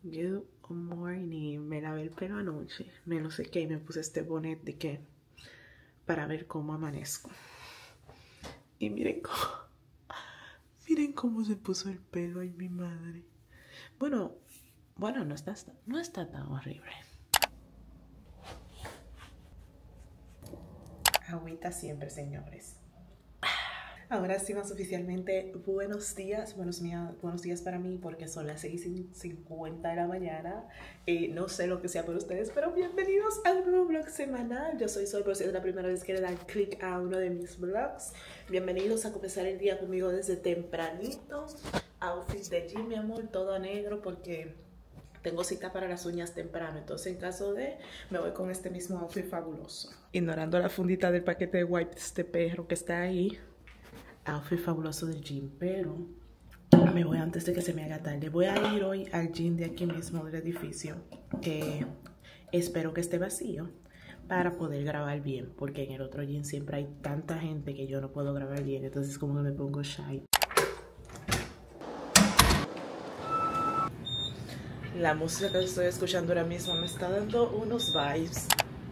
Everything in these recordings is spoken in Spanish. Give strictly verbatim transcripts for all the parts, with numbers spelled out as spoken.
Good morning. Me lavé el pelo anoche. Me lo sequé y me puse este bonnet de que para ver cómo amanezco. Y miren cómo, miren cómo se puso el pelo. Ay, mi madre. Bueno, bueno, no está, no está tan horrible. Agüita siempre, señores. Ahora sí, más oficialmente, buenos días, buenos, buenos días para mí porque son las seis y cincuenta de la mañana. Eh, no sé lo que sea para ustedes, pero bienvenidos al nuevo vlog semanal. Yo soy Sol, por si es la primera vez que le dan clic a uno de mis vlogs. Bienvenidos a comenzar el día conmigo desde tempranito. Outfit de gym, mi amor, todo negro porque tengo cita para las uñas temprano. Entonces, en caso de, me voy con este mismo outfit fabuloso. Ignorando la fundita del paquete de wipes de perro que está ahí. Outfit fabuloso del gym, pero me voy antes de que se me haga tarde. Voy a ir hoy al gym de aquí mismo del edificio, que espero que esté vacío para poder grabar bien, porque en el otro gym siempre hay tanta gente que yo no puedo grabar bien, entonces como que me pongo shy. La música que estoy escuchando ahora mismo me está dando unos vibes.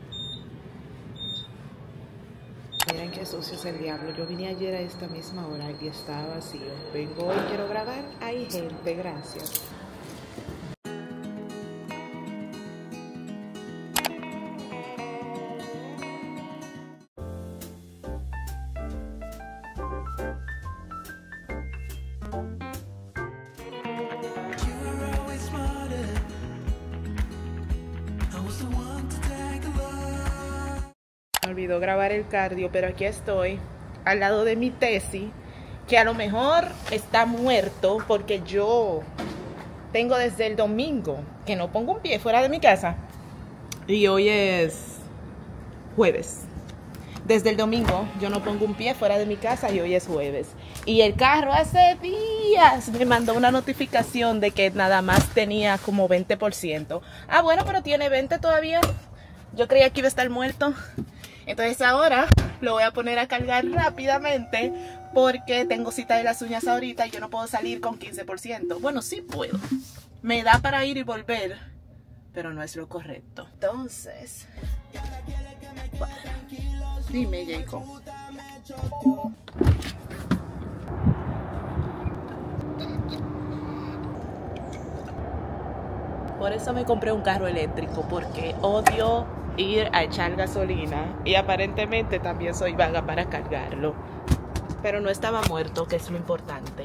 Miren qué sucio es el diablo. Yo vine ayer a esta misma hora y estaba vacío. Vengo hoy, quiero grabar. Hay gente, gracias. Me olvidó grabar el cardio, pero aquí estoy al lado de mi tesis, que a lo mejor está muerto porque yo tengo desde el domingo que no pongo un pie fuera de mi casa y hoy es jueves. Desde el domingo yo no pongo un pie fuera de mi casa y hoy es jueves. Y el carro hace días me mandó una notificación de que nada más tenía como veinte por ciento. Ah, bueno, pero tiene veinte todavía. Yo creía que iba a estar muerto. Entonces ahora lo voy a poner a cargar rápidamente porque tengo cita de las uñas ahorita y yo no puedo salir con quince por ciento. Bueno, sí puedo. Me da para ir y volver, pero no es lo correcto. Entonces, bueno, dime, Jacob. Por eso me compré un carro eléctrico, porque odio ir a echar gasolina y aparentemente también soy vaga para cargarlo. Pero no estaba muerto, que es lo importante.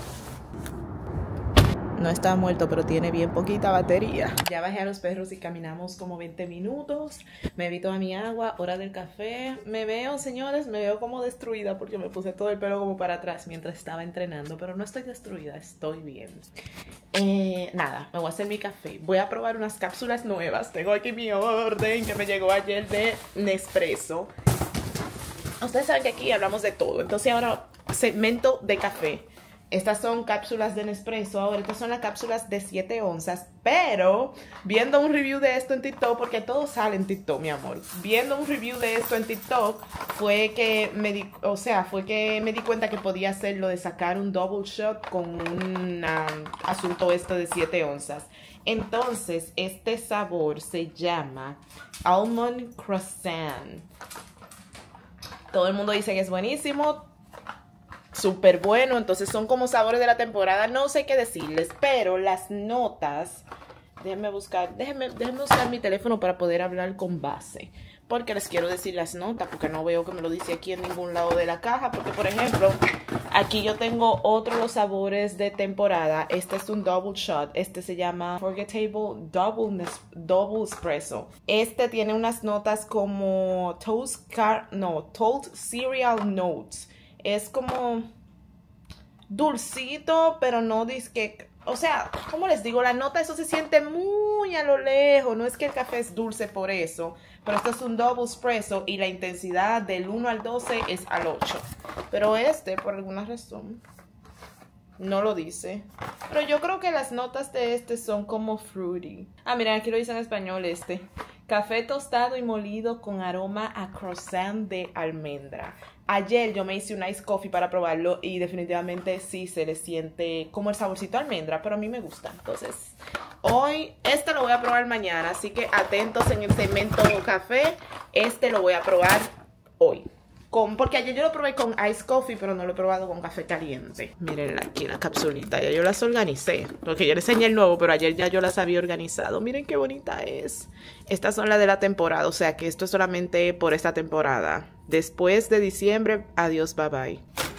No estaba muerto, pero tiene bien poquita batería. Ya bajé a los perros y caminamos como veinte minutos. Me vi toda mi agua, hora del café. Me veo, señores, me veo como destruida porque me puse todo el pelo como para atrás mientras estaba entrenando. Pero no estoy destruida, estoy bien. Eh, nada, me voy a hacer mi café. Voy a probar unas cápsulas nuevas. Tengo aquí mi orden que me llegó ayer de Nespresso. Ustedes saben que aquí hablamos de todo. Entonces ahora, segmento de café. Estas son cápsulas de Nespresso. Ahora, estas son las cápsulas de siete onzas. Pero, viendo un review de esto en TikTok, porque todo sale en TikTok, mi amor. Viendo un review de esto en TikTok, fue que me di, o sea, fue que me di cuenta que podía hacer lo de sacar un double shot con un um, asunto esto de siete onzas. Entonces, este sabor se llama Almond Croissant. Todo el mundo dice que es buenísimo. Súper bueno, entonces son como sabores de la temporada, no sé qué decirles, pero las notas, déjenme buscar, déjenme, déjenme usar mi teléfono para poder hablar con base, porque les quiero decir las notas, porque no veo que me lo dice aquí en ningún lado de la caja, porque por ejemplo, aquí yo tengo otros los sabores de temporada. Este es un double shot, este se llama Forgettable Double, double Espresso. Este tiene unas notas como Toast Car, no, Toast Cereal Notes. Es como dulcito, pero no disque, o sea, como les digo, la nota eso se siente muy a lo lejos. No es que el café es dulce por eso, pero esto es un double espresso y la intensidad del uno al doce es al ocho. Pero este, por alguna razón, no lo dice. Pero yo creo que las notas de este son como fruity. Ah, miren, aquí lo dice en español este. Café tostado y molido con aroma a croissant de almendra. Ayer yo me hice un ice coffee para probarlo y definitivamente sí se le siente como el saborcito a almendra, pero a mí me gusta. Entonces, Hoy, este lo voy a probar mañana, así que atentos en el segmento café. Este lo voy a probar hoy. Con, porque ayer yo lo probé con Ice Coffee, pero no lo he probado con café caliente. Miren aquí la capsulita, ya yo las organicé. Porque yo les enseñé el nuevo, pero ayer ya yo las había organizado. Miren qué bonita es. Estas son las de la temporada, o sea que esto es solamente por esta temporada. Después de diciembre, adiós, bye bye.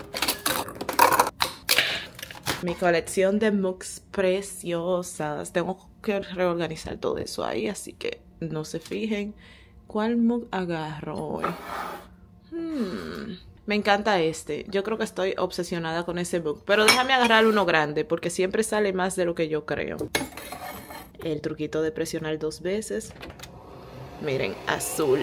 Mi colección de mugs preciosas. Tengo que reorganizar todo eso ahí, así que no se fijen cuál mug agarro hoy. Hmm, me encanta este. Yo creo que estoy obsesionada con ese mug. Pero déjame agarrar uno grande porque siempre sale más de lo que yo creo. El truquito de presionar dos veces. Miren, azul.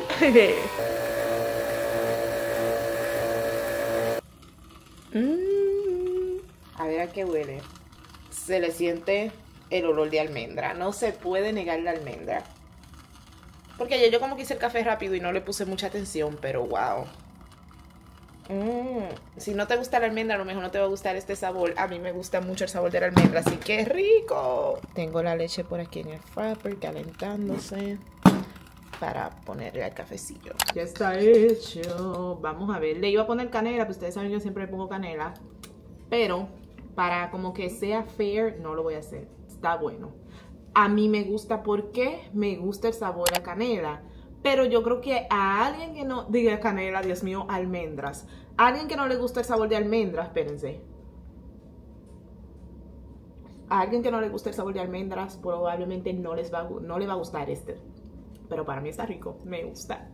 mm, a ver a qué huele. Se le siente el olor de almendra. No se puede negar la almendra. Porque ayer yo como que hice el café rápido y no le puse mucha atención, pero wow. Mm, si no te gusta la almendra, a lo mejor no te va a gustar este sabor. A mí me gusta mucho el sabor de la almendra, así que rico. Tengo la leche por aquí en el frapper calentándose para ponerle al cafecillo. Ya está hecho. Vamos a ver. Le iba a poner canela, pues ustedes saben yo siempre le pongo canela. Pero para como que sea fair, no lo voy a hacer. Está bueno. A mí me gusta porque me gusta el sabor a canela. Pero yo creo que a alguien que no diga canela, Dios mío, almendras. A alguien que no le gusta el sabor de almendras, espérense. A alguien que no le gusta el sabor de almendras, probablemente no, les va, no le va a gustar este. Pero para mí está rico, me gusta.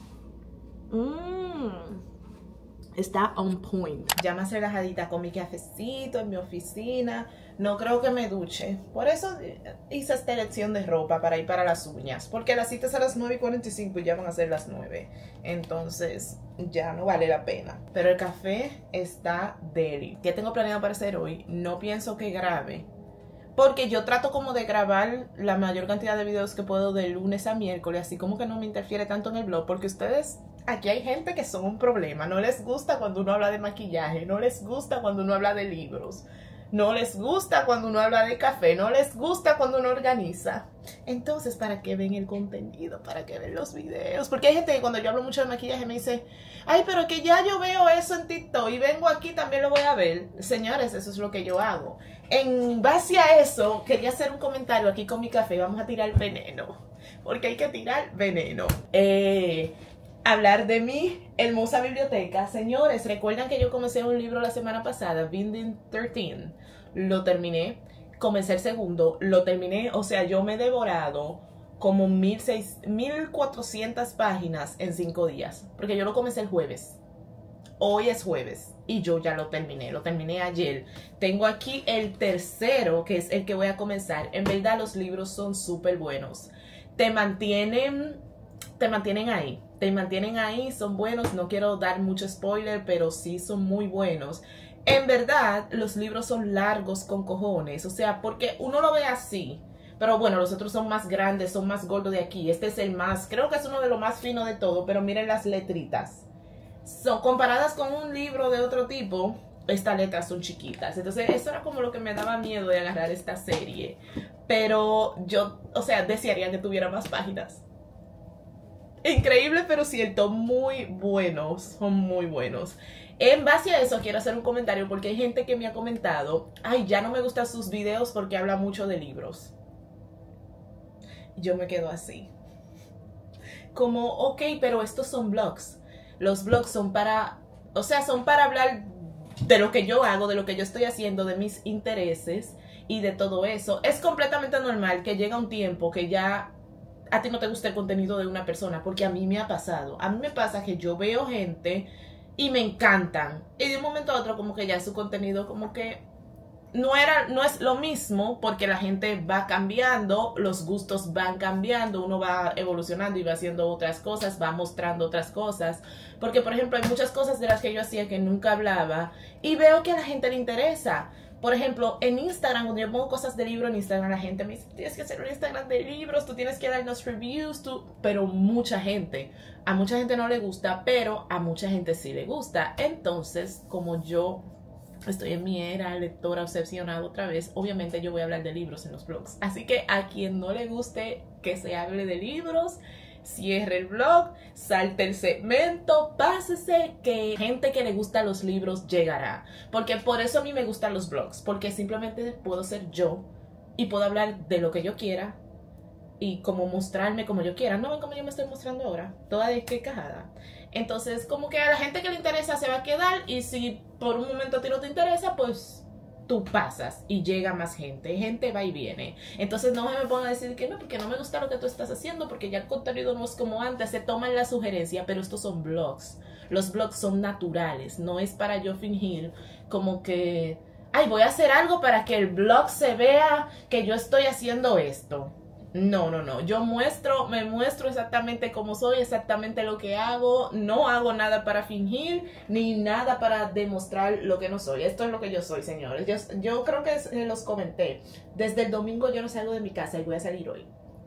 Mmm. Está on point. Ya más relajadita con mi cafecito en mi oficina. No creo que me duche. Por eso hice esta elección de ropa para ir para las uñas. Porque las citas a las nueve y cuarenta y cinco y ya van a ser las nueve. Entonces ya no vale la pena. Pero el café está deli. ¿Qué tengo planeado para hacer hoy? No pienso que grabe. Porque yo trato como de grabar la mayor cantidad de videos que puedo de lunes a miércoles. Así como que no me interfiere tanto en el blog. Porque ustedes... Aquí hay gente que son un problema. No les gusta cuando uno habla de maquillaje. No les gusta cuando uno habla de libros. No les gusta cuando uno habla de café. No les gusta cuando uno organiza. Entonces, ¿para qué ven el contenido? ¿Para qué ven los videos? Porque hay gente que cuando yo hablo mucho de maquillaje me dice, ay, pero que ya yo veo eso en TikTok y vengo aquí también lo voy a ver. Señores, eso es lo que yo hago. En base a eso, quería hacer un comentario aquí con mi café. Vamos a tirar veneno. Porque hay que tirar veneno. Eh... Hablar de mi hermosa biblioteca. Señores, recuerdan que yo comencé un libro la semana pasada, Binding trece. Lo terminé. Comencé el segundo. Lo terminé. O sea, yo me he devorado como mil cuatrocientas páginas en cinco días. Porque yo lo comencé el jueves. Hoy es jueves. Y yo ya lo terminé. Lo terminé ayer. Tengo aquí el tercero, que es el que voy a comenzar. En verdad, los libros son súper buenos. Te mantienen... Te mantienen ahí. Te mantienen ahí, son buenos, no quiero dar mucho spoiler, pero sí son muy buenos. En verdad, los libros son largos con cojones, o sea, porque uno lo ve así, pero bueno, los otros son más grandes, son más gordos de aquí. Este es el más, creo que es uno de los más finos de todo, pero miren las letritas. Son comparadas con un libro de otro tipo, estas letras son chiquitas. Entonces, eso era como lo que me daba miedo de agarrar esta serie. Pero yo, o sea, desearía que tuviera más páginas. Increíble, pero cierto, muy buenos, son muy buenos. En base a eso quiero hacer un comentario porque hay gente que me ha comentado, ay, ya no me gustan sus videos porque habla mucho de libros. Yo me quedo así. Como, ok, pero estos son blogs. Los blogs son para, o sea, son para hablar de lo que yo hago, de lo que yo estoy haciendo, de mis intereses y de todo eso. Es completamente normal que llega un tiempo que ya... a ti no te gusta el contenido de una persona, porque a mí me ha pasado. A mí me pasa que yo veo gente y me encantan. Y de un momento a otro como que ya su contenido como que no, era, no es lo mismo, porque la gente va cambiando, los gustos van cambiando, uno va evolucionando y va haciendo otras cosas, va mostrando otras cosas. Porque, por ejemplo, hay muchas cosas de las que yo hacía que nunca hablaba y veo que a la gente le interesa. Por ejemplo, en Instagram, cuando yo pongo cosas de libro en Instagram, la gente me dice, tienes que hacer un Instagram de libros, tú tienes que darnos reviews, tú... Pero mucha gente, a mucha gente no le gusta, pero a mucha gente sí le gusta. Entonces, como yo Estoy en mi era lectora obsesionada otra vez. Obviamente yo voy a hablar de libros en los blogs. Así que a quien no le guste que se hable de libros, cierre el blog, salte el segmento, pásese, que gente que le gusta los libros llegará. Porque por eso a mí me gustan los blogs. Porque simplemente puedo ser yo y puedo hablar de lo que yo quiera y como mostrarme como yo quiera. No ven como yo me estoy mostrando ahora, toda desquecajada. Entonces como que a la gente que le interesa se va a quedar, y si por un momento a ti no te interesa, pues tú pasas y llega más gente, gente va y viene. Entonces no me pongan a decir que no, porque no me gusta lo que tú estás haciendo, porque ya el contenido no es como antes, se toman la sugerencia, pero estos son blogs. Los blogs son naturales, no es para yo fingir como que, ay, voy a hacer algo para que el blog se vea que yo estoy haciendo esto. No, no, no, yo muestro, me muestro exactamente como soy, exactamente lo que hago, no hago nada para fingir, ni nada para demostrar lo que no soy. Esto es lo que yo soy, señores. Yo, yo creo que se los comenté, desde el domingo yo no salgo de mi casa y voy a salir hoy.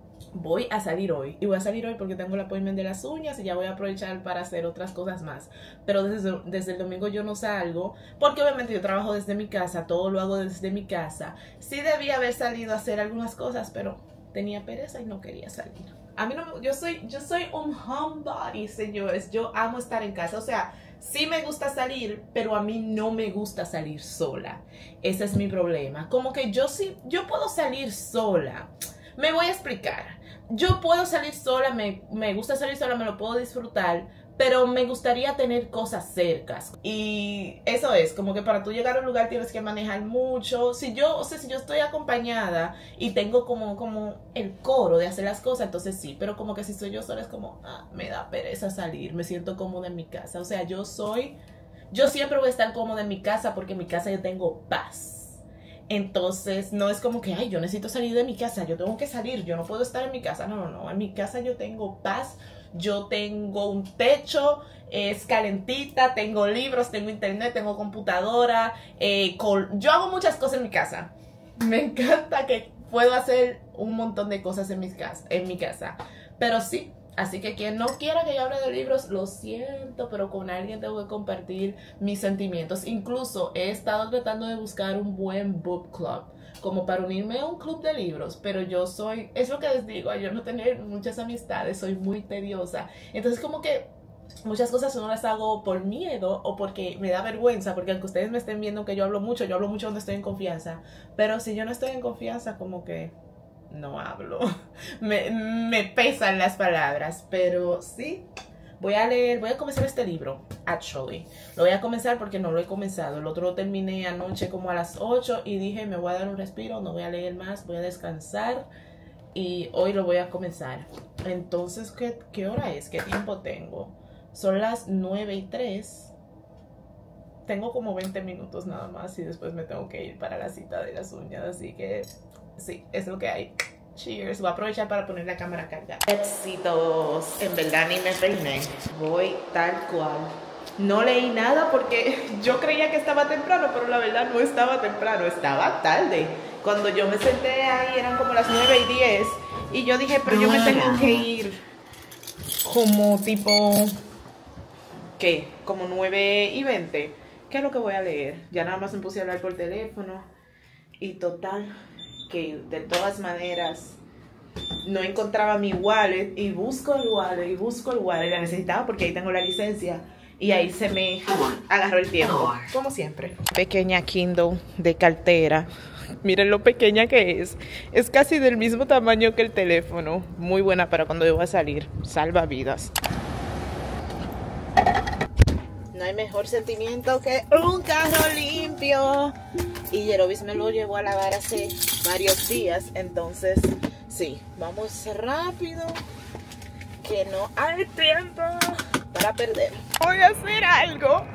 Voy a salir hoy, y voy a salir hoy porque tengo el appointment de las uñas y ya voy a aprovechar para hacer otras cosas más. Pero desde, desde el domingo yo no salgo, porque obviamente yo trabajo desde mi casa, todo lo hago desde mi casa. Sí debía haber salido a hacer algunas cosas, pero tenía pereza y no quería salir. A mí no, yo soy, yo soy un homebody, señores. Yo amo estar en casa. O sea, sí me gusta salir, pero a mí no me gusta salir sola. Ese es mi problema. Como que yo sí, yo puedo salir sola. Me voy a explicar. Yo puedo salir sola, me, me gusta salir sola, me lo puedo disfrutar, pero me gustaría tener cosas cercas. Y eso es, como que para tú llegar a un lugar tienes que manejar mucho. Si yo, o sea, si yo estoy acompañada y tengo como, como el coro de hacer las cosas, entonces sí. Pero como que si soy yo sola es como, ah, me da pereza salir, me siento cómoda en mi casa. O sea, yo soy, yo siempre voy a estar cómoda en mi casa porque en mi casa yo tengo paz. Entonces no es como que, ay, yo necesito salir de mi casa, yo tengo que salir, yo no puedo estar en mi casa. No, no, no, en mi casa yo tengo paz. Yo tengo un techo, es calentita, tengo libros, tengo internet, tengo computadora. Eh, con... Yo hago muchas cosas en mi casa. Me encanta que puedo hacer un montón de cosas en mi casa. En mi casa. Pero sí, así que quien no quiera que yo hable de libros, lo siento, pero con alguien tengo que compartir mis sentimientos. Incluso he estado tratando de buscar un buen book club, como para unirme a un club de libros, pero yo soy, es lo que les digo, yo no tener muchas amistades, soy muy tediosa. Entonces como que muchas cosas no las hago por miedo o porque me da vergüenza, porque aunque ustedes me estén viendo que yo hablo mucho, yo hablo mucho cuando estoy en confianza, pero si yo no estoy en confianza, como que no hablo. me, me pesan las palabras, pero sí. Voy a leer, voy a comenzar este libro, actually. Lo voy a comenzar porque no lo he comenzado. El otro lo terminé anoche como a las ocho y dije, me voy a dar un respiro, no voy a leer más, voy a descansar. Y hoy lo voy a comenzar. Entonces, ¿qué, qué hora es? ¿Qué tiempo tengo? Son las nueve y tres. Tengo como veinte minutos nada más y después me tengo que ir para la cita de las uñas. Así que sí, es lo que hay. Cheers. Voy a aprovechar para poner la cámara a cargar. Besitos. En verdad ni me peiné. Voy tal cual. No leí nada porque yo creía que estaba temprano, pero la verdad no estaba temprano, estaba tarde. Cuando yo me senté ahí eran como las nueve y diez y yo dije, pero yo me tengo que ir como tipo, ¿qué? Como nueve y veinte. ¿Qué es lo que voy a leer? Ya nada más me puse a hablar por teléfono y total, que de todas maneras no encontraba mi wallet y busco el wallet y busco el wallet. La necesitaba porque ahí tengo la licencia y ahí se me agarró el tiempo, como siempre. Pequeña Kindle de cartera. Miren lo pequeña que es. Es casi del mismo tamaño que el teléfono. Muy buena para cuando yo voy a salir. Salva vidas. No hay mejor sentimiento que un carro limpio. Y Yerovis me lo llevó a lavar hace varios días. Entonces, sí, vamos rápido, que no hay tiempo para perder. Voy a hacer algo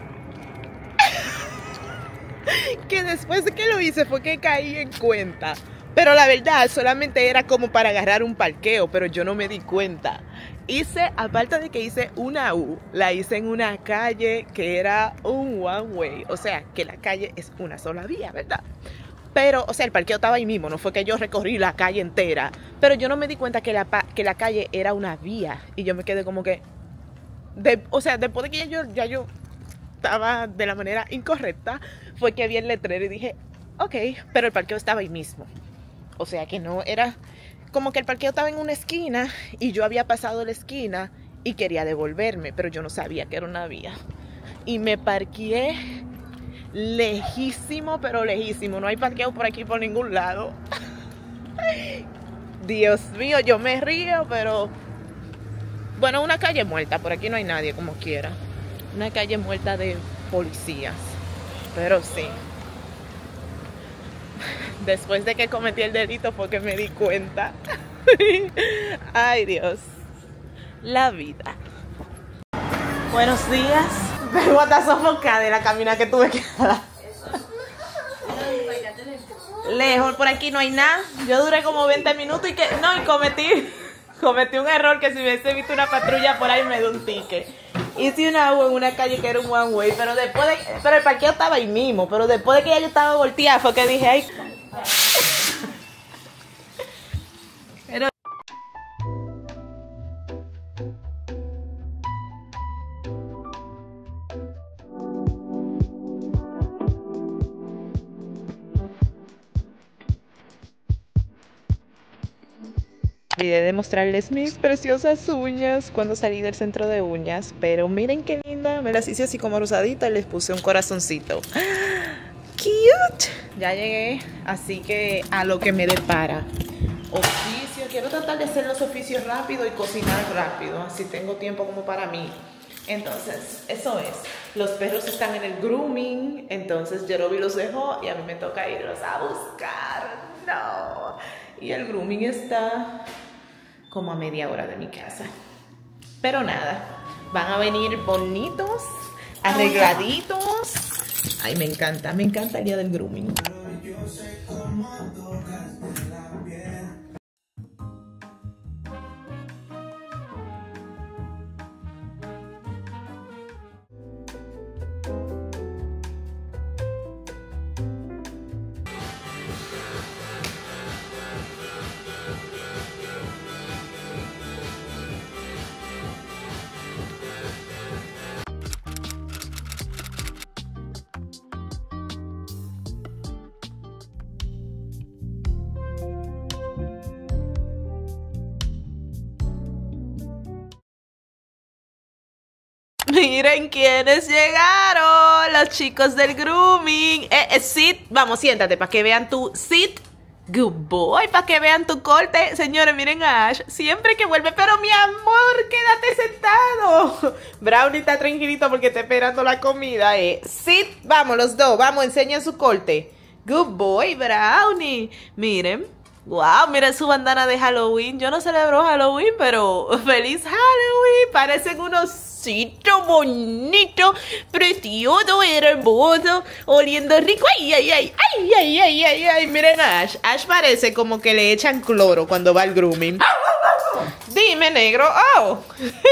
que después de que lo hice fue que caí en cuenta. Pero la verdad, solamente era como para agarrar un parqueo, pero yo no me di cuenta. Hice, aparte de que hice una U, la hice en una calle que era un one way. O sea, que la calle es una sola vía, ¿verdad? Pero, o sea, el parqueo estaba ahí mismo, no fue que yo recorrí la calle entera. Pero yo no me di cuenta que la, que la calle era una vía. Y yo me quedé como que, de, o sea, después de que ya yo, ya yo estaba de la manera incorrecta, fue que vi el letrero y dije, ok, pero el parqueo estaba ahí mismo. O sea que no era como que el parqueo estaba en una esquina y yo había pasado la esquina y quería devolverme, pero yo no sabía que era una vía. Y me parqueé lejísimo, pero lejísimo. No hay parqueo por aquí por ningún lado. Dios mío, yo me río, pero... Bueno, una calle muerta, por aquí no hay nadie como quiera. Una calle muerta de policías. Pero sí. Después de que cometí el delito fue que me di cuenta. Ay, Dios. La vida. Buenos días. Vengo hasta sofocada de la caminata que tuve que dar. Lejos, por aquí no hay nada. Yo duré como veinte minutos y que... No, y cometí... Cometí un error que si hubiese visto una patrulla por ahí me dio un ticket. Hice una U en una calle que era un one way, pero después de... Pero el parqueo estaba ahí mismo, pero después de que ya yo estaba volteada fue que dije, ay... Pero... Olvidé de mostrarles mis preciosas uñas cuando salí del centro de uñas, pero miren qué linda, me las hice así como rosadita y les puse un corazoncito. ¡Cute! Ya llegué, así que a lo que me depara. Oficio, quiero tratar de hacer los oficios rápido y cocinar rápido, así tengo tiempo como para mí. Entonces, eso es. Los perros están en el grooming, entonces Jerobi los dejó y a mí me toca irlos a buscar. No. Y el grooming está como a media hora de mi casa. Pero nada, van a venir bonitos, arregladitos. Ay, me encanta, me encanta el día del grooming. Miren quiénes llegaron, los chicos del grooming. Eh, eh, sit, vamos, siéntate para que vean tu sit. Good boy, para que vean tu corte. Señores, miren a Ash, siempre que vuelve, pero mi amor, quédate sentado. Brownie está tranquilito porque está esperando la comida. Eh. Sit, vamos los dos, vamos, enseñen su corte. Good boy, Brownie. Miren. Wow, miren su bandana de Halloween. Yo no celebro Halloween, pero feliz Halloween. Parecen unos sitio bonito, precioso, hermoso, oliendo rico. Ay, ay, ay, ay, ay, ay, ay, ay. Miren a Ash. Ash parece como que le echan cloro cuando va al grooming. Dime, negro. Oh.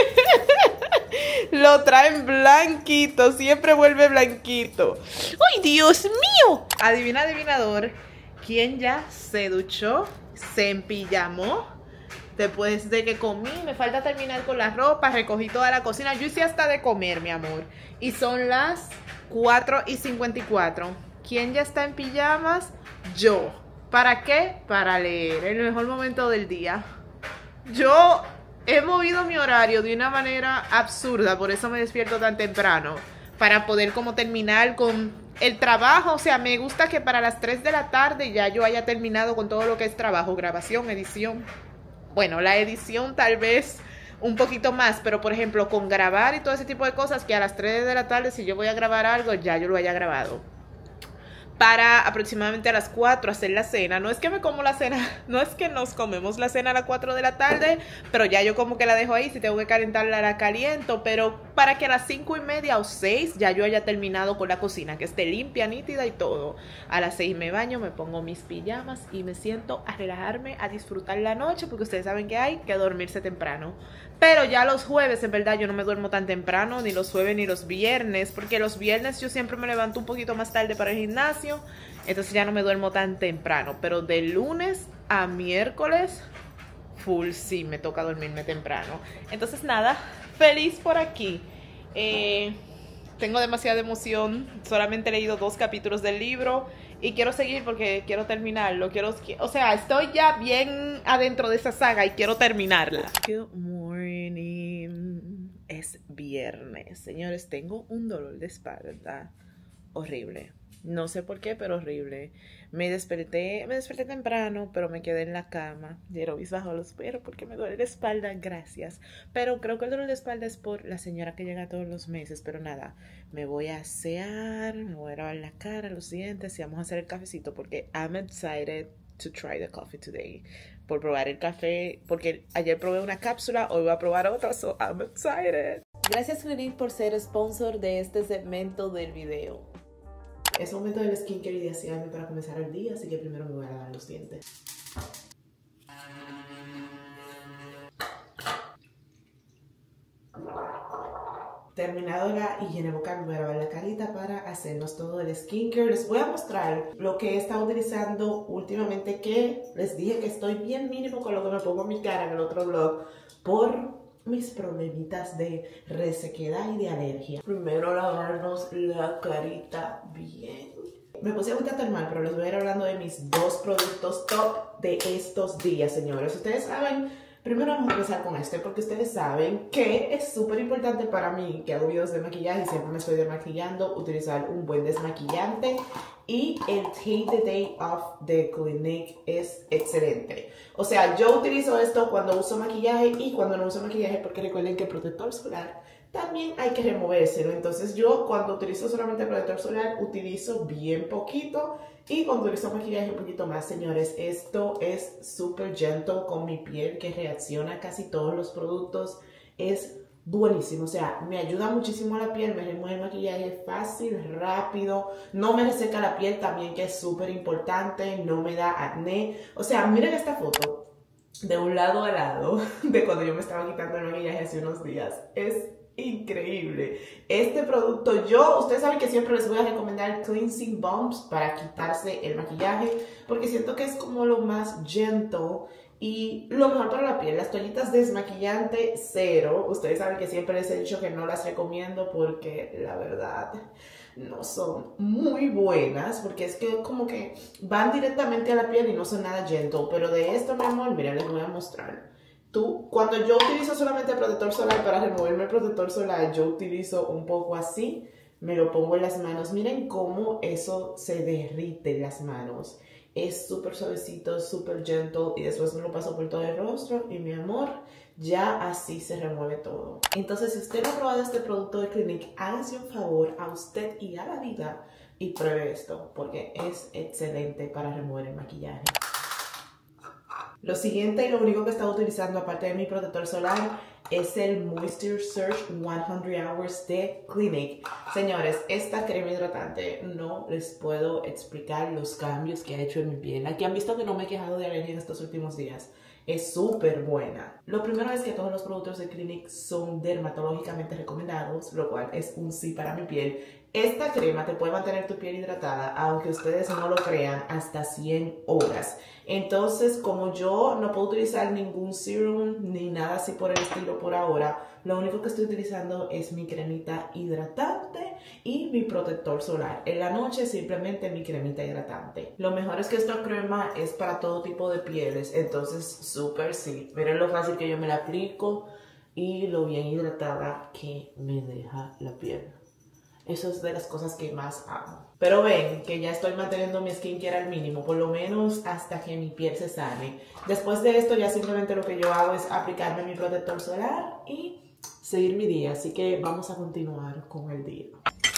Lo traen blanquito, siempre vuelve blanquito. ¡Ay, Dios mío! Adivina, adivinador. ¿Quién ya se duchó, se empillamó? Después de que comí, me falta terminar con la ropa, recogí toda la cocina. Yo hice hasta de comer, mi amor. Y son las cuatro y cincuenta y cuatro. ¿Quién ya está en pijamas? Yo. ¿Para qué? Para leer, el mejor momento del día. Yo he movido mi horario de una manera absurda, por eso me despierto tan temprano. Para poder como terminar con... el trabajo. O sea, me gusta que para las tres de la tarde ya yo haya terminado con todo lo que es trabajo, grabación, edición. Bueno, la edición tal vez un poquito más, pero por ejemplo con grabar y todo ese tipo de cosas, que a las tres de la tarde si yo voy a grabar algo, ya yo lo haya grabado. Para aproximadamente a las cuatro hacer la cena. No es que me como la cena, no es que nos comemos la cena a las cuatro de la tarde, pero ya yo como que la dejo ahí. Si tengo que calentarla la caliento, pero para que a las cinco y media o seis ya yo haya terminado con la cocina, que esté limpia, nítida y todo. A las seis me baño, me pongo mis pijamas y me siento a relajarme, a disfrutar la noche, porque ustedes saben que hay que dormirse temprano. Pero ya los jueves, en verdad, yo no me duermo tan temprano, ni los jueves ni los viernes, porque los viernes yo siempre me levanto un poquito más tarde para el gimnasio, entonces ya no me duermo tan temprano. Pero de lunes a miércoles, full sí, me toca dormirme temprano. Entonces nada, feliz por aquí. Eh, tengo demasiada emoción. Solamente he leído dos capítulos del libro y quiero seguir porque quiero terminarlo. Quiero, o sea, estoy ya bien adentro de esa saga y quiero terminarla. Good morning. Es viernes. Señores, tengo un dolor de espalda horrible. No sé por qué, pero horrible. Me desperté, me desperté temprano, pero me quedé en la cama. Yerovis bajó los perros porque me duele la espalda, gracias. Pero creo que el dolor de espalda es por la señora que llega todos los meses. Pero nada, me voy a asear, me voy a lavar la cara, los dientes y vamos a hacer el cafecito porque I'm excited to try the coffee today. Por probar el café, porque ayer probé una cápsula, hoy voy a probar otra, so I'm excited. Gracias Clinique por ser sponsor de este segmento del video. Es momento del skincare y de asearme para comenzar el día, así que primero me voy a lavar los dientes. Terminado la higiene bucal, me voy a lavar la carita para hacernos todo el skincare. Les voy a mostrar lo que he estado utilizando últimamente, que les dije que estoy bien mínimo con lo que me pongo en mi cara en el otro vlog por mis problemitas de resequedad y de alergia. Primero lavarnos la carita bien. Me puse agüita termal, pero les voy a ir hablando de mis dos productos top de estos días, señores. Ustedes saben, primero vamos a empezar con este, porque ustedes saben que es súper importante para mí, que hago videos de maquillaje y siempre me estoy desmaquillando, utilizar un buen desmaquillante. Y el Take the Day Off de Clinique es excelente. O sea, yo utilizo esto cuando uso maquillaje y cuando no uso maquillaje, porque recuerden que el protector solar también hay que removérselo. Entonces yo cuando utilizo solamente el protector solar utilizo bien poquito, y cuando utilizo maquillaje un poquito más, señores. Esto es súper gentle con mi piel, que reacciona a casi todos los productos. Es buenísimo, o sea, me ayuda muchísimo a la piel, me remueve el maquillaje fácil, rápido, no me reseca la piel también, que es súper importante, no me da acné. O sea, miren esta foto de un lado a lado de cuando yo me estaba quitando el maquillaje hace unos días. Es increíble. Este producto, yo, ustedes saben que siempre les voy a recomendar Cleansing Balms para quitarse el maquillaje, porque siento que es como lo más gentle y lo mejor para la piel. Las toallitas desmaquillante cero. Ustedes saben que siempre les he dicho que no las recomiendo porque la verdad no son muy buenas, porque es que como que van directamente a la piel y no son nada gentle. Pero de esto, mi amor, miren, les voy a mostrar. Tú, cuando yo utilizo solamente el protector solar, para removerme el protector solar, yo utilizo un poco así, me lo pongo en las manos. Miren cómo eso se derrite en las manos. Es súper suavecito, súper gentle, y después me lo paso por todo el rostro y mi amor, ya así se remueve todo. Entonces, si usted no ha probado este producto de Clinique, hágase un favor a usted y a la vida y pruebe esto, porque es excelente para remover el maquillaje. Lo siguiente y lo único que he estado utilizando aparte de mi protector solar es el Moisture Surge cien Hours de Clinique. Señores, esta crema hidratante no les puedo explicar los cambios que ha hecho en mi piel. Aquí han visto que no me he quejado de alergia en estos últimos días. Es súper buena. Lo primero es que todos los productos de Clinique son dermatológicamente recomendados, lo cual es un sí para mi piel. Esta crema te puede mantener tu piel hidratada, aunque ustedes no lo crean, hasta cien horas. Entonces, como yo no puedo utilizar ningún serum ni nada así por el estilo por ahora, lo único que estoy utilizando es mi cremita hidratante y mi protector solar. En la noche simplemente mi cremita hidratante. Lo mejor es que esta crema es para todo tipo de pieles, entonces súper sí. Miren lo fácil que yo me la aplico y lo bien hidratada que me deja la piel. Eso es de las cosas que más amo. Pero ven que ya estoy manteniendo mi skincare al mínimo, por lo menos hasta que mi piel se sane. Después de esto ya simplemente lo que yo hago es aplicarme mi protector solar y seguir mi día. Así que vamos a continuar con el día.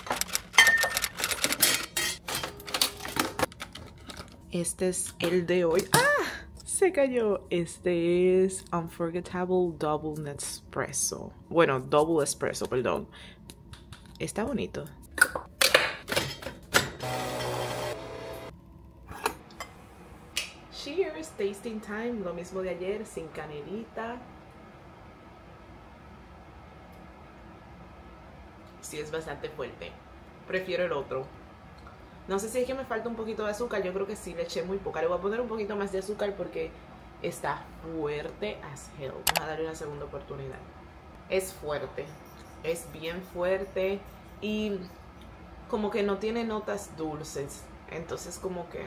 Este es el de hoy. ¡Ah! Se cayó. Este es Unforgettable Double Nespresso. Bueno, Double Espresso, perdón. Está bonito. Cheers, tasting time, lo mismo de ayer, sin canelita. Sí, es bastante fuerte. Prefiero el otro. No sé si es que me falta un poquito de azúcar. Yo creo que sí, le eché muy poca. Le voy a poner un poquito más de azúcar porque está fuerte as hell. Vamos a darle una segunda oportunidad. Es fuerte. Es bien fuerte. y como que no tiene notas dulces. Entonces como que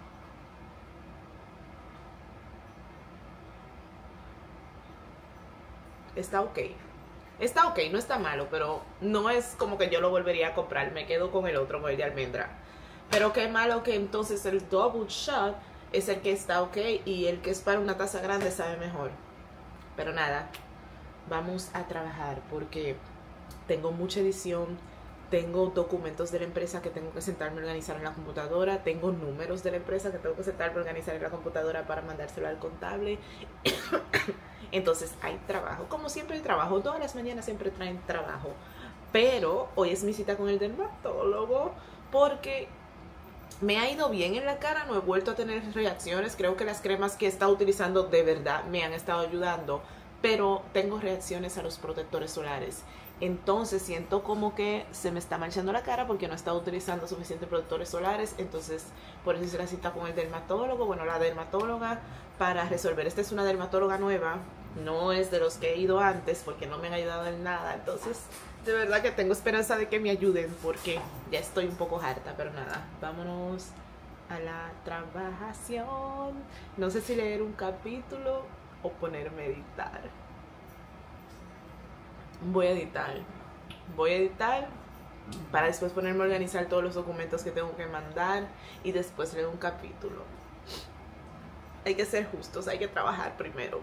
está ok. Está ok, no está malo, pero no es como que yo lo volvería a comprar. Me quedo con el otro, con el de almendra. Pero qué malo que entonces el double shot es el que está ok y el que es para una taza grande sabe mejor. Pero nada, vamos a trabajar porque tengo mucha edición, tengo documentos de la empresa que tengo que sentarme a organizar en la computadora, tengo números de la empresa que tengo que sentarme a organizar en la computadora para mandárselo al contable. Entonces hay trabajo, como siempre el trabajo, todas las mañanas siempre traen trabajo. Pero hoy es mi cita con el dermatólogo porque me ha ido bien en la cara, no he vuelto a tener reacciones. Creo que las cremas que he estado utilizando de verdad me han estado ayudando, pero tengo reacciones a los protectores solares. Entonces siento como que se me está manchando la cara porque no he estado utilizando suficientes protectores solares. Entonces por eso hice la cita con el dermatólogo, bueno, la dermatóloga, para resolver. Esta es una dermatóloga nueva, no es de los que he ido antes porque no me han ayudado en nada. Entonces de verdad que tengo esperanza de que me ayuden porque ya estoy un poco harta. Pero nada, vámonos a la trabajación. No sé si leer un capítulo o ponerme a editar. Voy a editar. Voy a editar para después ponerme a organizar todos los documentos que tengo que mandar y después leer un capítulo. Hay que ser justos, hay que trabajar primero.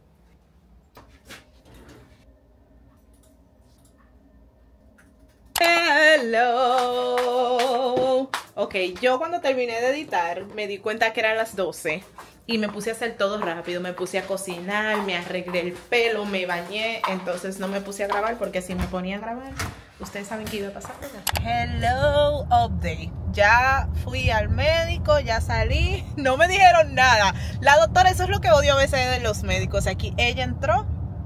Hello. Ok, yo cuando terminé de editar me di cuenta que eran las doce y me puse a hacer todo rápido. Me puse a cocinar, me arreglé el pelo, me bañé. Entonces no me puse a grabar porque si me ponía a grabar, ustedes saben qué iba a pasar, ¿verdad? Hello, update. Ya fui al médico, ya salí. No me dijeron nada. La doctora, eso es lo que odio a veces de los médicos. Aquí ella entró.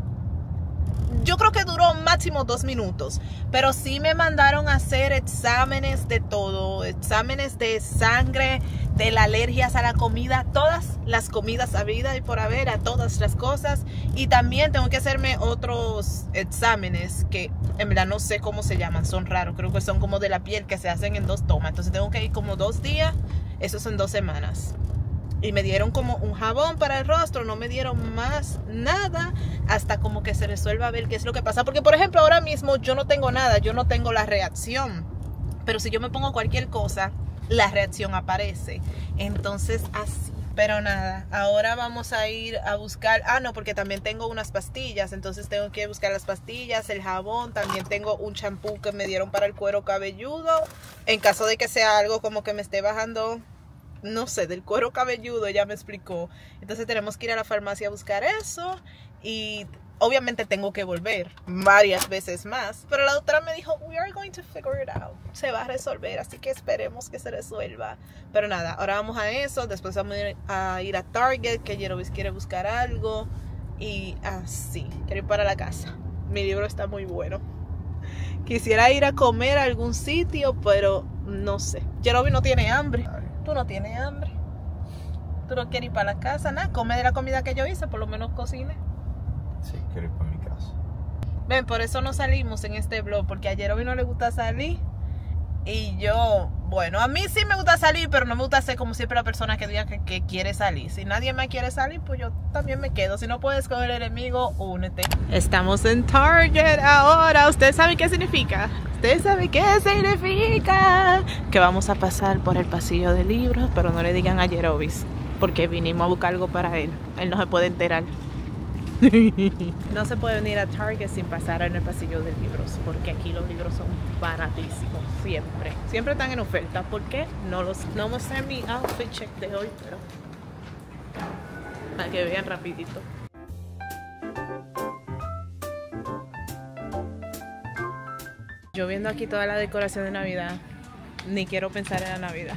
Yo creo que duró máximo dos minutos, pero sí me mandaron a hacer exámenes de todo, exámenes de sangre, de las alergias a la comida, todas las comidas habidas y por haber, a todas las cosas. Y también tengo que hacerme otros exámenes que en verdad no sé cómo se llaman, son raros, creo que son como de la piel que se hacen en dos tomas. Entonces tengo que ir como dos días, eso son dos semanas. Y me dieron como un jabón para el rostro, no me dieron más nada hasta como que se resuelva a ver qué es lo que pasa. Porque por ejemplo ahora mismo yo no tengo nada, yo no tengo la reacción. Pero si yo me pongo cualquier cosa, la reacción aparece. Entonces así. Pero nada, ahora vamos a ir a buscar, ah no, porque también tengo unas pastillas, entonces tengo que buscar las pastillas, el jabón, también tengo un champú que me dieron para el cuero cabelludo, en caso de que sea algo como que me esté bajando, no sé, del cuero cabelludo, ella me explicó. Entonces tenemos que ir a la farmacia a buscar eso y obviamente tengo que volver varias veces más. Pero la doctora me dijo, we are going to figure it out. Se va a resolver, así que esperemos que se resuelva. Pero nada, ahora vamos a eso. Después vamos a ir a, ir a Target, que Yerovis quiere buscar algo. Y así, quiero ir para la casa. Mi libro está muy bueno. Quisiera ir a comer a algún sitio, pero no sé. Yerovis no tiene hambre. Tú no tienes hambre. Tú no quieres ir para la casa, nada. Come de la comida que yo hice, por lo menos cocine. Sí, quiero ir para mi casa. Ven, por eso no salimos en este vlog, porque a Yerovis no le gusta salir. Y yo, bueno, a mí sí me gusta salir, pero no me gusta ser como siempre la persona que diga que, que quiere salir. Si nadie me quiere salir, pues yo también me quedo. Si no puedes con el enemigo, únete. Estamos en Target ahora. ¿Ustedes saben qué significa? ¿Ustedes saben qué significa? Que vamos a pasar por el pasillo de libros, pero no le digan a Yerovis, porque vinimos a buscar algo para él. Él no se puede enterar. No se puede venir a Target sin pasar en el pasillo de libros, porque aquí los libros son baratísimos, siempre. Siempre están en oferta. ¿Por qué? No los, no mostré mi outfit check de hoy, pero para que vean rapidito. Yo viendo aquí toda la decoración de Navidad, ni quiero pensar en la Navidad.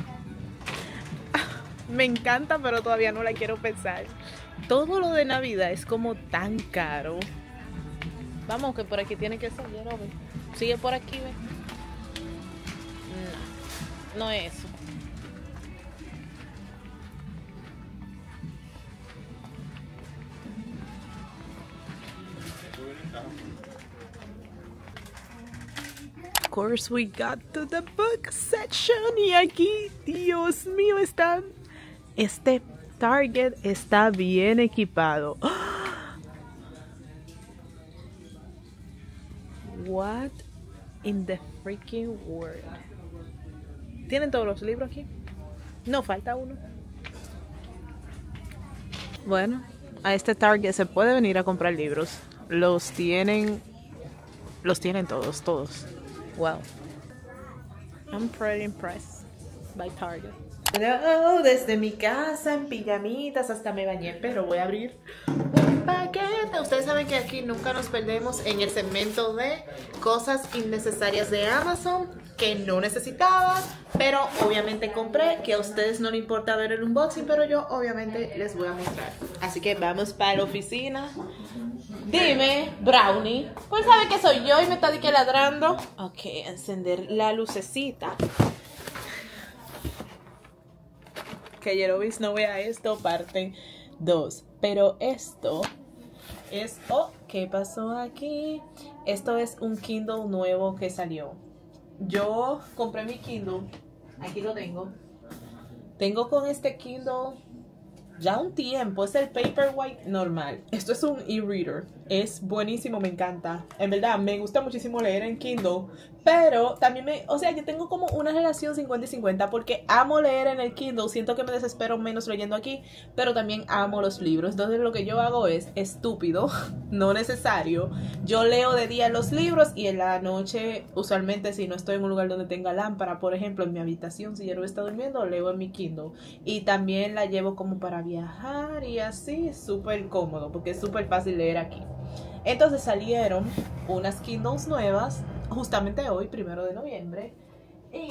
Me encanta, pero todavía no la quiero pensar. Todo lo de Navidad es como tan caro. Vamos, que por aquí tiene que salir, ¿no? Sigue por aquí, ve. No, no es eso. course we got to the book section y aquí, Dios mío, está este Target está bien equipado. What in the freaking world? ¿Tienen todos los libros aquí? No, falta uno. Bueno, a este Target se puede venir a comprar libros. Los tienen, los tienen todos, todos. Wow. I'm pretty impressed by Target. Hello, desde mi casa en pijamitas hasta me bañé, pero voy a abrir un paquete. Ustedes saben que aquí nunca nos perdemos en el segmento de cosas innecesarias de Amazon que no necesitaba, pero obviamente compré, que a ustedes no les importa ver el unboxing, pero yo obviamente les voy a mostrar. Así que vamos para la oficina. Dime, Brownie, pues sabe que soy yo y me está de que ladrando. Ok, encender la lucecita. Que Yerovis no vea esto, parte dos. Pero esto es... Oh, ¿qué pasó aquí? Esto es un Kindle nuevo que salió. Yo compré mi Kindle. Aquí lo tengo. Tengo con este Kindle ya un tiempo. Es el Paperwhite normal. Esto es un e-reader. Es buenísimo, me encanta. En verdad, me gusta muchísimo leer en Kindle. Pero también me... O sea, yo tengo como una relación cincuenta y cincuenta. Porque amo leer en el Kindle. Siento que me desespero menos leyendo aquí. Pero también amo los libros. Entonces lo que yo hago es estúpido. No necesario. Yo leo de día los libros. Y en la noche, usualmente si no estoy en un lugar donde tenga lámpara. Por ejemplo, en mi habitación, si yo no estoy durmiendo, leo en mi Kindle. Y también la llevo como para viajar. Y así, súper cómodo. Porque es súper fácil leer aquí. Entonces salieron unas Kindles nuevas justamente hoy, primero de noviembre, y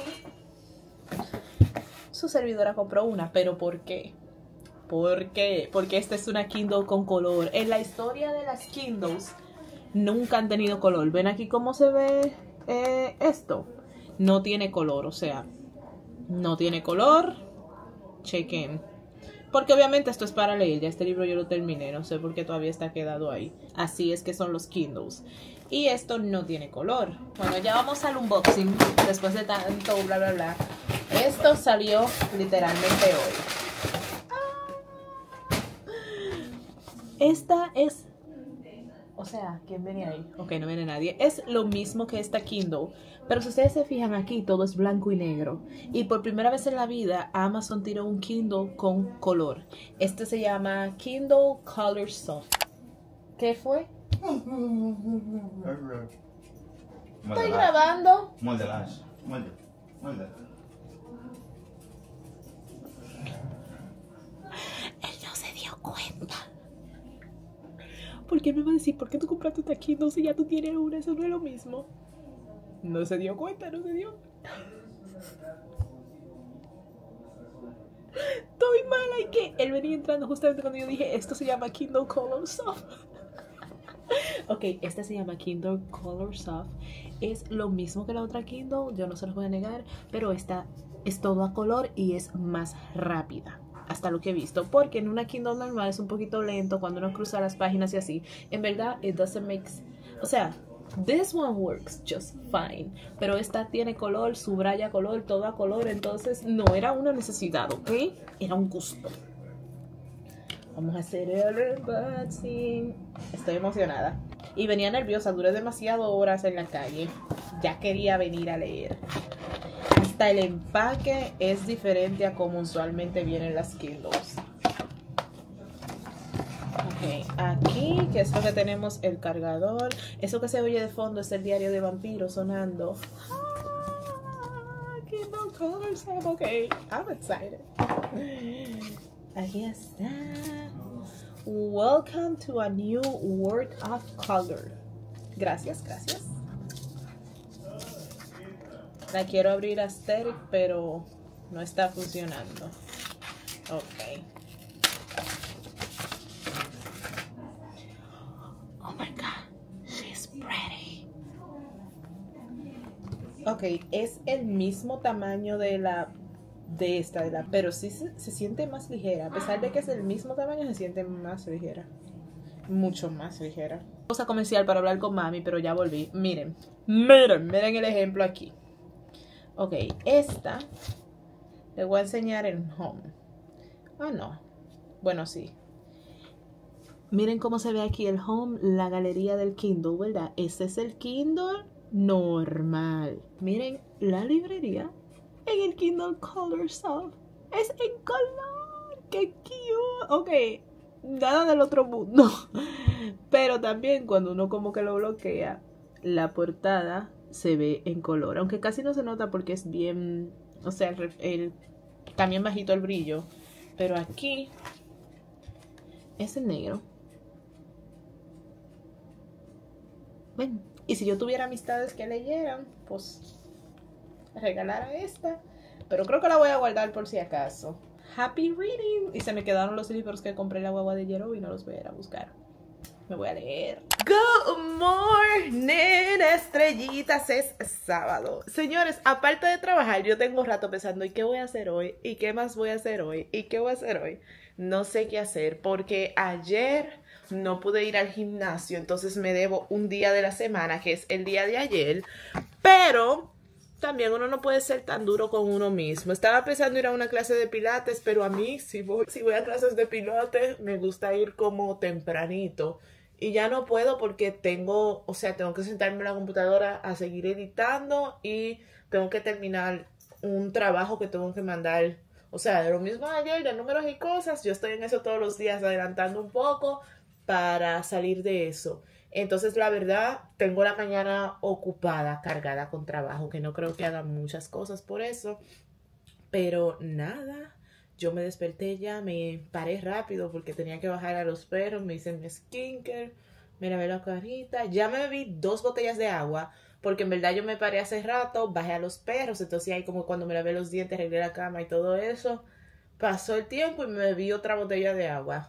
su servidora compró una. ¿Pero por qué? ¿Por qué? Porque esta es una Kindle con color. En la historia de las Kindles nunca han tenido color. ¿Ven aquí cómo se ve eh, esto? No tiene color, o sea, no tiene color. Chequen. Porque obviamente esto es para leer. Ya este libro yo lo terminé. No sé por qué todavía está quedado ahí. Así es que son los Kindles. Y esto no tiene color. Bueno, ya vamos al unboxing. Después de tanto bla bla bla. Esto salió literalmente hoy. Esta es... O sea, ¿quién viene ahí? Ok, no viene nadie. Es lo mismo que esta Kindle. Pero si ustedes se fijan aquí, todo es blanco y negro. Y por primera vez en la vida, Amazon tiró un Kindle con color. Este se llama Kindle Color Soft. ¿Qué fue? Estoy grabando. Muerde, Lash. Muerde. Muerde. Él no se dio cuenta. ¿Por qué me va a decir, ¿por qué tú compraste esta Kindle si ya tú tienes una? Eso no es lo mismo. No se dio cuenta, no se dio. Estoy mala y que él venía entrando justamente cuando yo dije, esto se llama Kindle Color Soft. Ok, este se llama Kindle Color Soft. Es lo mismo que la otra Kindle, yo no se los voy a negar, pero esta es todo a color y es más rápida. Hasta lo que he visto, porque en una Kindle normal es un poquito lento cuando uno cruza las páginas y así. En verdad, it doesn't make... O sea, this one works just fine. Pero esta tiene color, subraya color, todo a color. Entonces no era una necesidad, ¿ok? Era un gusto. Vamos a hacer el unboxing. Estoy emocionada. Y venía nerviosa, duré demasiadas horas en la calle. Ya quería venir a leer. Hasta el empaque es diferente a como usualmente vienen las Kindles. Ok, aquí, que es lo que tenemos, el cargador. Eso que se oye de fondo es el diario de vampiro sonando. Ah, Kindle Color Soft. Ok, I'm excited. Aquí está. Welcome to a new world of color. Gracias, gracias. La quiero abrir aesthetic, pero no está funcionando. Ok. Oh my God, she's pretty. Ok, es el mismo tamaño de la de esta, de la, pero sí se, se siente más ligera. A pesar de que es el mismo tamaño, se siente más ligera. Mucho más ligera. Cosa comercial para hablar con mami, pero ya volví. Miren, miren, miren el ejemplo aquí. Ok, esta les voy a enseñar en home. Ah, no. Bueno, sí. Miren cómo se ve aquí el home, la galería del Kindle, ¿verdad? Este es el Kindle normal. Miren la librería en el Kindle Color Soft. Es en color. ¡Qué cute! Ok, nada del otro mundo. Pero también cuando uno como que lo bloquea, la portada se ve en color. Aunque casi no se nota porque es bien... O sea, el, el, también bajito el brillo. Pero aquí es en negro. Bueno, y si yo tuviera amistades que leyeran, pues regalara esta. Pero creo que la voy a guardar por si acaso. Happy reading. Y se me quedaron los libros que compré en la guagua de Jero y no los voy a ir a buscar. Me voy a leer. Good morning, estrellitas. Es sábado. Señores, aparte de trabajar, yo tengo un rato pensando, ¿y qué voy a hacer hoy? ¿Y qué más voy a hacer hoy? ¿Y qué voy a hacer hoy? No sé qué hacer porque ayer no pude ir al gimnasio, entonces me debo un día de la semana, que es el día de ayer. Pero también uno no puede ser tan duro con uno mismo. Estaba pensando ir a una clase de pilates, pero a mí, si voy, si voy a clases de pilates, me gusta ir como tempranito. Y ya no puedo porque tengo, o sea, tengo que sentarme en la computadora a seguir editando y tengo que terminar un trabajo que tengo que mandar. O sea, de lo mismo de ayer, de números y cosas, yo estoy en eso todos los días, adelantando un poco para salir de eso. Entonces, la verdad, tengo la mañana ocupada, cargada con trabajo, que no creo que haga muchas cosas por eso. Pero nada, yo me desperté ya, me paré rápido porque tenía que bajar a los perros, me hice mi skincare, me lavé la carita, ya me bebí dos botellas de agua, porque en verdad yo me paré hace rato, bajé a los perros, entonces ahí como cuando me lavé los dientes, arreglé la cama y todo eso, pasó el tiempo y me bebí otra botella de agua.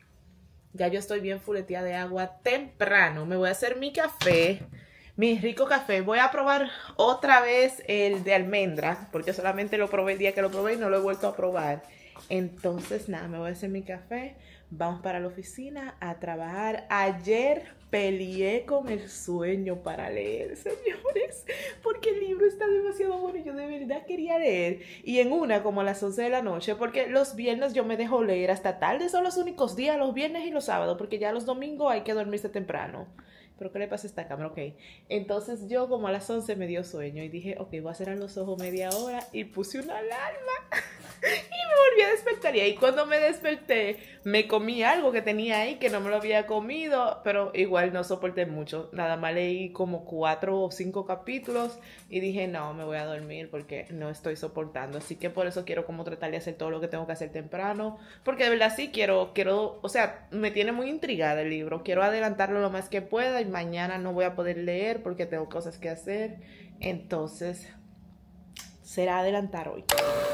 Ya yo estoy bien fuleteada de agua temprano. Me voy a hacer mi café, mi rico café. Voy a probar otra vez el de almendra, porque solamente lo probé el día que lo probé y no lo he vuelto a probar. Entonces, nada, me voy a hacer mi café. Vamos para la oficina a trabajar. Ayer peleé con el sueño para leer, señores, porque el libro está demasiado bueno y yo de verdad quería leer. Y en una, como a las once de la noche, porque los viernes yo me dejo leer hasta tarde, son los únicos días, los viernes y los sábados, porque ya los domingos hay que dormirse temprano. ¿Pero qué le pasa a esta cámara? Ok. Entonces yo como a las once me dio sueño y dije, ok, voy a cerrar los ojos media hora y puse una alarma y me volví a despertar. Y ahí cuando me desperté me comí algo que tenía ahí que no me lo había comido, pero igual no soporté mucho. Nada más leí como cuatro o cinco capítulos y dije, no, me voy a dormir porque no estoy soportando. Así que por eso quiero como tratar de hacer todo lo que tengo que hacer temprano, porque de verdad sí quiero, quiero, o sea, me tiene muy intrigada el libro. Quiero adelantarlo lo más que pueda y mañana no voy a poder leer porque tengo cosas que hacer. Entonces, será adelantar hoy.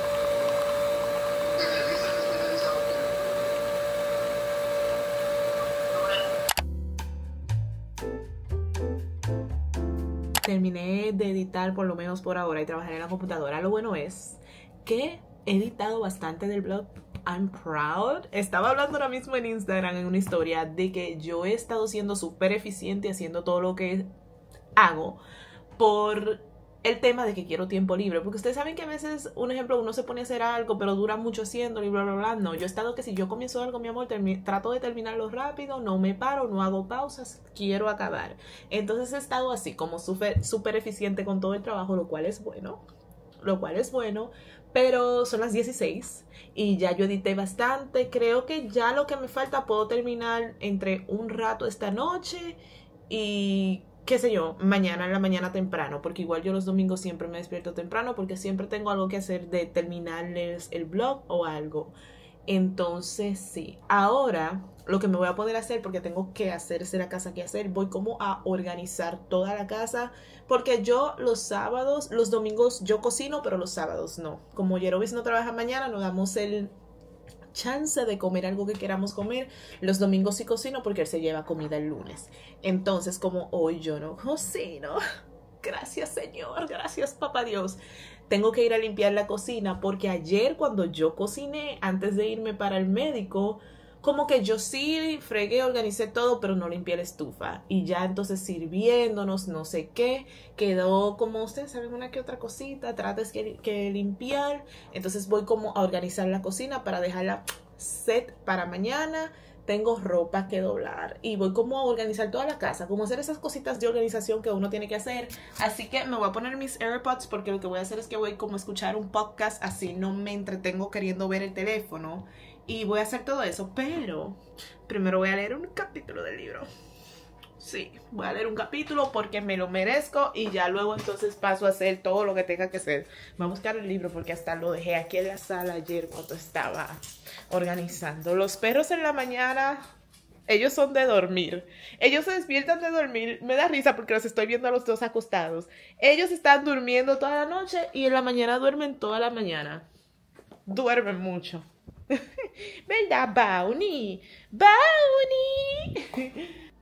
Terminé de editar por lo menos por ahora y trabajar en la computadora. Lo bueno es que he editado bastante del blog. I'm proud. Estaba hablando ahora mismo en Instagram en una historia de que yo he estado siendo súper eficiente haciendo todo lo que hago por el tema de que quiero tiempo libre. Porque ustedes saben que a veces, un ejemplo, uno se pone a hacer algo pero dura mucho haciéndolo y bla, bla, bla. No, yo he estado que si yo comienzo algo, mi amor, trato de terminarlo rápido, no me paro, no hago pausas, quiero acabar. Entonces he estado así como súper súper eficiente con todo el trabajo, lo cual es bueno. Lo cual es bueno. Pero son las dieciséis y ya yo edité bastante. Creo que ya lo que me falta puedo terminar entre un rato esta noche y qué sé yo, mañana en la mañana temprano, porque igual yo los domingos siempre me despierto temprano porque siempre tengo algo que hacer de terminarles el blog o algo. Entonces sí, ahora lo que me voy a poder hacer, porque tengo que hacerse la casa que hacer, voy como a organizar toda la casa, porque yo los sábados, los domingos yo cocino, pero los sábados no. Como Yerovis no trabaja mañana, nos damos el chance de comer algo que queramos comer. Los domingos sí cocino porque él se lleva comida el lunes. Entonces, como hoy yo no cocino, gracias Señor, gracias Papá Dios, tengo que ir a limpiar la cocina porque ayer cuando yo cociné, antes de irme para el médico, como que yo sí fregué, organicé todo, pero no limpié la estufa. Y ya entonces sirviéndonos, no sé qué, quedó como ustedes saben una que otra cosita, trates que, que limpiar. Entonces voy como a organizar la cocina para dejarla set para mañana. Tengo ropa que doblar y voy como a organizar toda la casa, como hacer esas cositas de organización que uno tiene que hacer. Así que me voy a poner mis AirPods porque lo que voy a hacer es que voy como a escuchar un podcast, así no me entretengo queriendo ver el teléfono y voy a hacer todo eso. Pero primero voy a leer un capítulo del libro. Sí, voy a leer un capítulo porque me lo merezco y ya luego entonces paso a hacer todo lo que tenga que hacer. Voy a buscar el libro porque hasta lo dejé aquí en la sala ayer cuando estaba organizando. Los perros en la mañana, ellos son de dormir. Ellos se despiertan de dormir. Me da risa porque los estoy viendo a los dos acostados. Ellos están durmiendo toda la noche y en la mañana duermen toda la mañana. Duermen mucho. ¿Verdad, Bounty? ¡Bounty!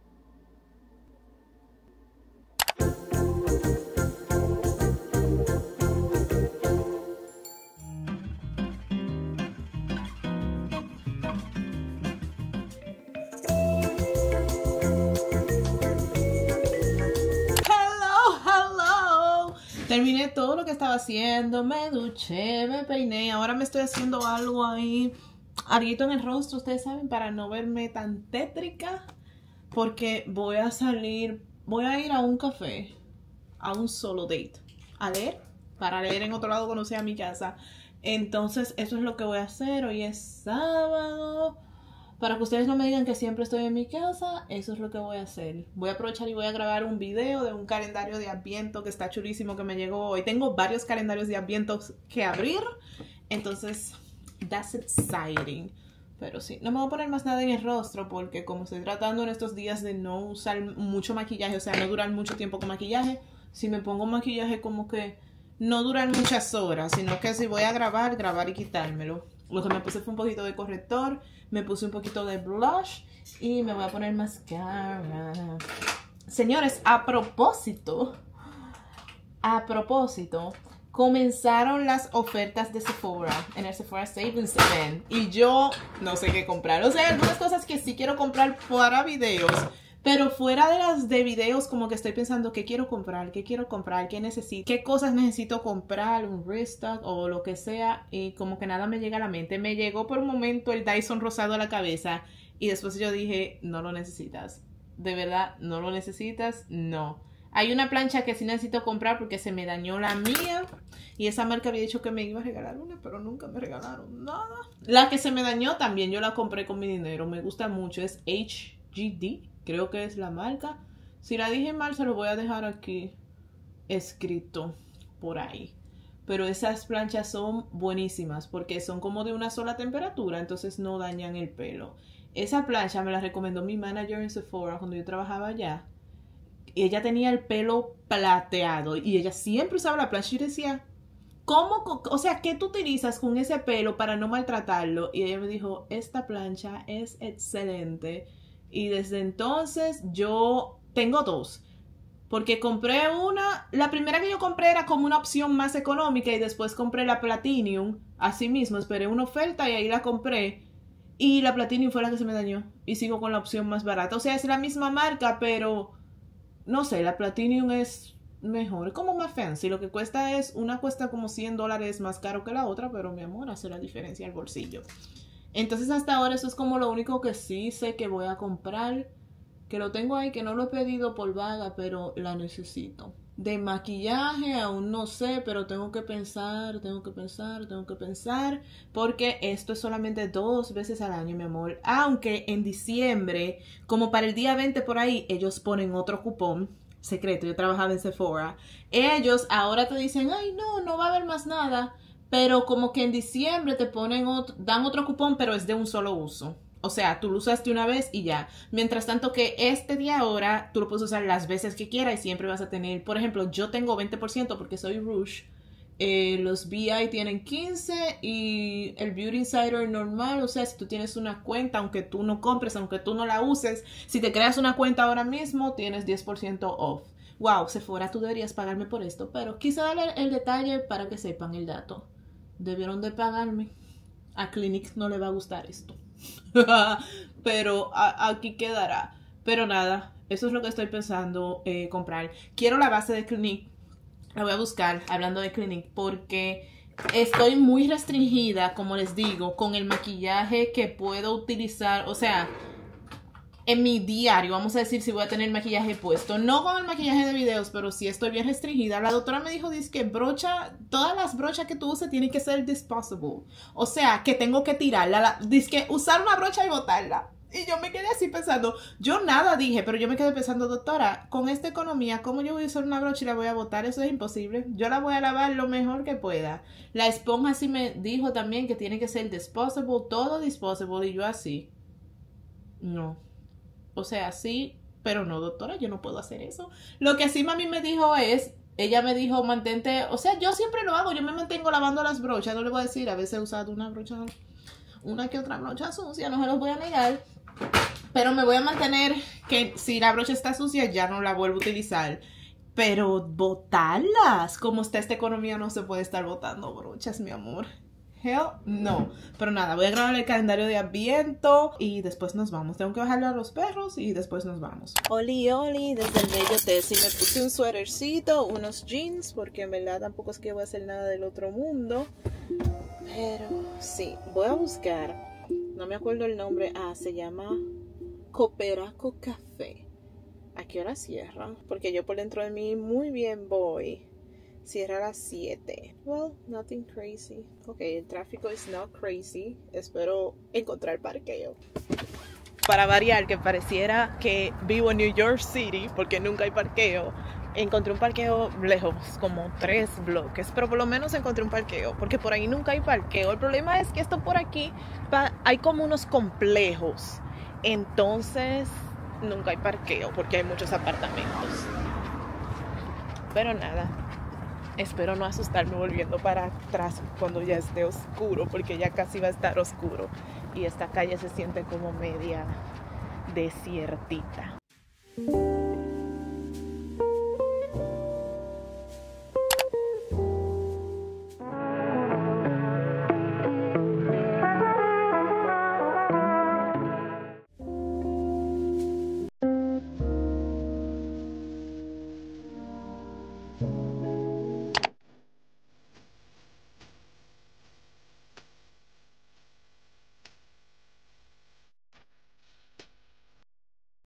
Terminé todo lo que estaba haciendo, me duché, me peiné, ahora me estoy haciendo algo ahí, alguito en el rostro, ustedes saben, para no verme tan tétrica, porque voy a salir, voy a ir a un café, a un solo date, a leer, para leer en otro lado cuando sea mi casa. Entonces eso es lo que voy a hacer, hoy es sábado. Para que ustedes no me digan que siempre estoy en mi casa, eso es lo que voy a hacer. Voy a aprovechar y voy a grabar un video de un calendario de Adviento que está chulísimo que me llegó hoy. Tengo varios calendarios de Adviento que abrir, entonces that's exciting. Pero sí, no me voy a poner más nada en el rostro porque como estoy tratando en estos días de no usar mucho maquillaje, o sea, no durar mucho tiempo con maquillaje, si me pongo maquillaje como que no duran muchas horas, sino que si voy a grabar, grabar y quitármelo. Lo que me puse fue un poquito de corrector, me puse un poquito de blush y me voy a poner mascara. Señores, a propósito, a propósito, comenzaron las ofertas de Sephora en el Sephora Savings Event y yo no sé qué comprar. O sea, hay algunas cosas que sí quiero comprar para videos, pero fuera de las de videos como que estoy pensando qué quiero comprar, qué quiero comprar, qué necesito, qué cosas necesito comprar, un restock o lo que sea, y como que nada me llega a la mente. Me llegó por un momento el Dyson rosado a la cabeza y después yo dije, no lo necesitas. De verdad, no lo necesitas, no. Hay una plancha que sí necesito comprar porque se me dañó la mía y esa marca había dicho que me iba a regalar una, pero nunca me regalaron nada. La que se me dañó también yo la compré con mi dinero, me gusta mucho, es H G D. Creo que es la marca. Si la dije mal, se lo voy a dejar aquí escrito por ahí. Pero esas planchas son buenísimas porque son como de una sola temperatura, entonces no dañan el pelo. Esa plancha me la recomendó mi manager en Sephora cuando yo trabajaba allá. Ella tenía el pelo plateado y ella siempre usaba la plancha y yo decía, ¿cómo? O sea, ¿qué tú utilizas con ese pelo para no maltratarlo? Y ella me dijo, esta plancha es excelente. Y desde entonces yo tengo dos. Porque compré una, la primera que yo compré era como una opción más económica y después compré la Platinum. Así mismo, esperé una oferta y ahí la compré. Y la Platinum fue la que se me dañó. Y sigo con la opción más barata. O sea, es la misma marca, pero no sé, la Platinum es mejor. Es como más fancy. Lo que cuesta es, una cuesta como cien dólares más caro que la otra, pero mi amor, hace la diferencia al bolsillo. Entonces hasta ahora eso es como lo único que sí sé que voy a comprar. Que lo tengo ahí, que no lo he pedido por vaga, pero la necesito. De maquillaje aún no sé, pero tengo que pensar, tengo que pensar, tengo que pensar. Porque esto es solamente dos veces al año, mi amor. Aunque en diciembre, como para el día veinte por ahí, ellos ponen otro cupón secreto. Yo trabajaba en Sephora. Ellos ahora te dicen, ay no, no va a haber más nada. Pero como que en diciembre te ponen otro, dan otro cupón, pero es de un solo uso. O sea, tú lo usaste una vez y ya. Mientras tanto que este de ahora, tú lo puedes usar las veces que quieras y siempre vas a tener, por ejemplo, yo tengo veinte por ciento porque soy Rouge. Eh, los B I tienen quince y el Beauty Insider normal, o sea, si tú tienes una cuenta, aunque tú no compres, aunque tú no la uses, si te creas una cuenta ahora mismo, tienes diez por ciento off. Wow, Sephora, tú deberías pagarme por esto, pero quise darle el detalle para que sepan el dato. Debieron de pagarme. A Clinique no le va a gustar esto. Pero a, aquí quedará. Pero nada, eso es lo que estoy pensando eh, comprar. Quiero la base de Clinique. La voy a buscar hablando de Clinique porque estoy muy restringida, como les digo, con el maquillaje que puedo utilizar. O sea, en mi diario, vamos a decir si voy a tener maquillaje puesto. No con el maquillaje de videos, pero sí estoy bien restringida. La doctora me dijo, dice que brocha, todas las brochas que tú uses tienen que ser disposable. O sea, que tengo que tirarla. Dice que usar una brocha y botarla. Y yo me quedé así pensando, yo nada dije, pero yo me quedé pensando, doctora, con esta economía, ¿cómo yo voy a usar una brocha y la voy a botar? Eso es imposible. Yo la voy a lavar lo mejor que pueda. La esponja sí me dijo también que tiene que ser disposable, todo disposable, y yo así. No. O sea, sí, pero no, doctora, yo no puedo hacer eso. Lo que sí mami me dijo es, ella me dijo, mantente, o sea, yo siempre lo hago, yo me mantengo lavando las brochas, no le voy a decir, a veces he usado una brocha, una que otra brocha sucia, no se los voy a negar. Pero me voy a mantener que si la brocha está sucia ya no la vuelvo a utilizar. Pero botarlas, como está esta economía, no se puede estar botando brochas, mi amor. Hell no. Pero nada, voy a grabar el calendario de Adviento y después nos vamos. Tengo que bajarle a los perros y después nos vamos. Oli, oli, desde el bello Tessy me puse un suétercito, unos jeans, porque en verdad tampoco es que voy a hacer nada del otro mundo. Pero sí, voy a buscar. No me acuerdo el nombre. Ah, se llama Cooperaco Café. ¿A qué hora cierra? Porque yo por dentro de mí muy bien voy. Cierra a las siete. Well, nothing crazy. Ok, el tráfico is not crazy. Espero encontrar parqueo. Para variar, que pareciera que vivo en New York City, porque nunca hay parqueo. Encontré un parqueo lejos, como tres bloques, pero por lo menos encontré un parqueo, porque por ahí nunca hay parqueo. El problema es que esto por aquí, hay como unos complejos, entonces nunca hay parqueo, porque hay muchos apartamentos. Pero nada, espero no asustarme volviendo para atrás cuando ya esté oscuro, porque ya casi va a estar oscuro, y esta calle se siente como media desiertita.